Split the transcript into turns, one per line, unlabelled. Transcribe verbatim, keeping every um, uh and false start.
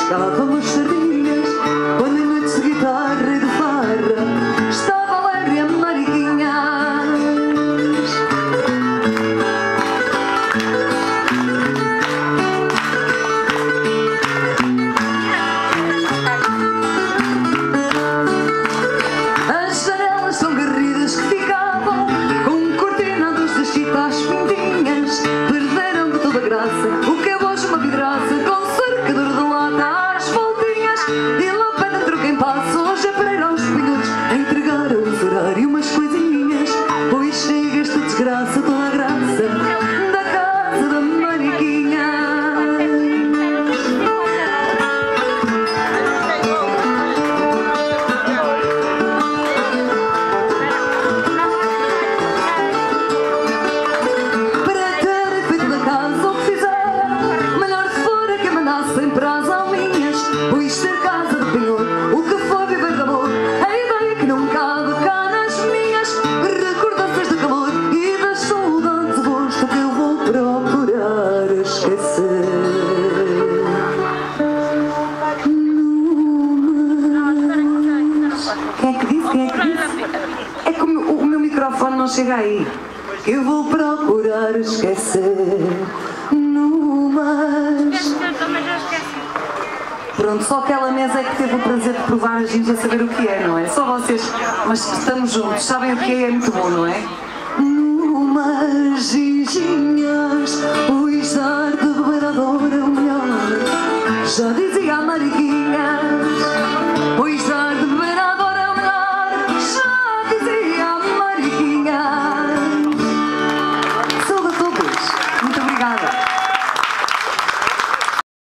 pescávamos sardinhas, quando em noites de guitarra e de farra estava alegre a mariquinhas. As janelas são garridas que ficavam com cortinados de chita às pintinhas, perderam de toda graça o que é hoje uma vidraça com cercador de lata às voltinhas. E lá para dentro quem passa hoje é para ir aos pinhos entregar ao usurário umas coisinhas, pois chega esta desgraça, toda a graça da casa da mariquinha. Para ter feito da casa o que fizeram, melhor fora que mandassem para as alminhas, pois ser casa de penhor, o que foi viver de amor, a ideia que não cabe cá nas minhas recordações de calor e das saudades do gosto que eu vou procurar esquecer. Quem é que disse? Quem é que disse? É que o meu, o meu microfone não chega aí. Eu vou procurar esquecer numas. Pronto, só aquela mesa é que teve o prazer de provar a ginja a saber o que é, não é? Só vocês, mas estamos juntos, sabem o que é, é muito bom, não é? Numas ginginhas.